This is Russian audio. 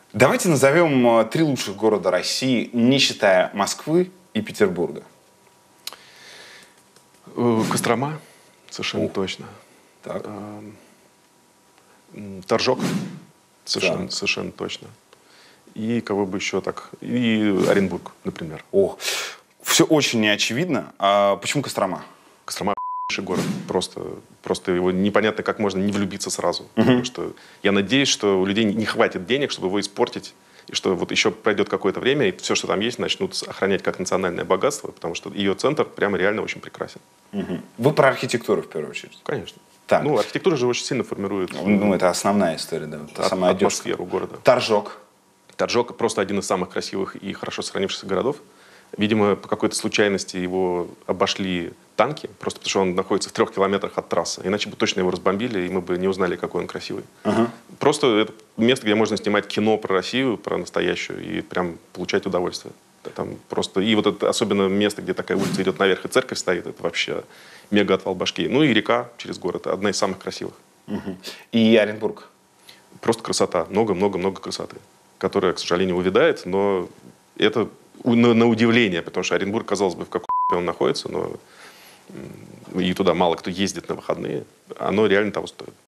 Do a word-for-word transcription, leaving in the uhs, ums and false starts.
Давайте назовем три лучших города России, не считая Москвы и Петербурга. Кострома, совершенно Ух. точно. Так. Торжок, совершенно, Так. совершенно точно. И кого бы еще так? И Оренбург, например. Ох, все очень неочевидно. А почему Кострома? Кострома ***ший город. Просто, просто его непонятно, как можно не влюбиться сразу. Угу. Потому что я надеюсь, что у людей не хватит денег, чтобы его испортить. И что вот еще пройдет какое-то время, и все, что там есть, начнут охранять как национальное богатство, потому что ее центр прямо реально очень прекрасен. Угу. Вы про архитектуру в первую очередь? Конечно. Так. Ну, архитектура же очень сильно формирует... Ну, это основная история, да. От, самая атмосферу города. Торжок. Торжок просто один из самых красивых и хорошо сохранившихся городов. Видимо, по какой-то случайности его обошли танки, просто потому что он находится в трех километрах от трассы. Иначе бы точно его разбомбили, и мы бы не узнали, какой он красивый. Ага. Просто это место, где можно снимать кино про Россию, про настоящую, и прям получать удовольствие. Там просто... И вот это особенно место, где такая улица идет наверх, и церковь стоит, это вообще мега отвал башки. Ну и река через город, одна из самых красивых. Угу. И Оренбург? Просто красота. Много-много-много красоты, которая, к сожалению, увядает, но это на, на удивление, потому что Оренбург, казалось бы, в какой он находится, но и туда мало кто ездит на выходные, оно реально того стоит.